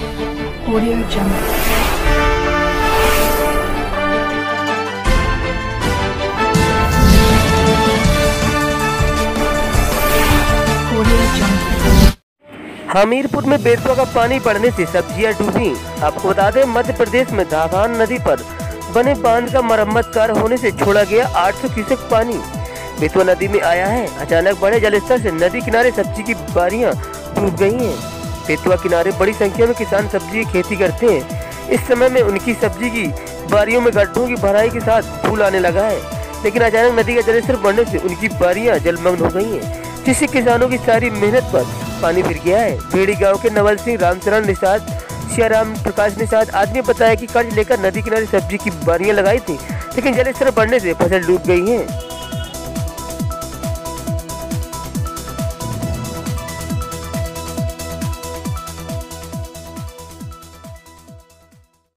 Audio Jungle. Audio Jungle. Hamirpur में बेतवा का पानी बढ़ने से सब्जियां डूबी। आपको बता दें, मध्य प्रदेश में धावान नदी पर बने बांध का मरम्मत कार्य होने से छोड़ा गया 800 क्यूसेक पानी बेतवा नदी में आया है। अचानक बढ़े जलस्तर से नदी किनारे सब्जी की बारियां डूब गई हैं। बेतवा किनारे बड़ी संख्या में किसान सब्जी की खेती करते हैं। इस समय में उनकी सब्जी की बारियों में गड्ढों की भराई के साथ फूल आने लगा है, लेकिन अचानक नदी का जलस्तर बढ़ने से उनकी बारियां जलमग्न हो गई हैं, जिससे किसानों की सारी मेहनत पर पानी फिर गया है। भेड़ी गांव के नवल सिंह, रामचरण निषाद, सियाराम प्रकाश निषाद आदमी ने बताया कि कर्ज लेकर नदी किनारे सब्जी की बारियां लगाई थी, लेकिन जलस्तर बढ़ने से फसल डूब गई है।